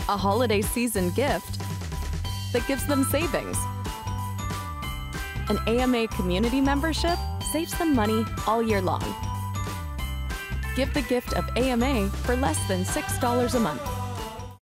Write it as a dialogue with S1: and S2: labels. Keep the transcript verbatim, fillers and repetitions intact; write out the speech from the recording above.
S1: a holiday season gift that gives them savings. An A M A community membership saves them money all year long. Give the gift of A M A for less than six dollars a month.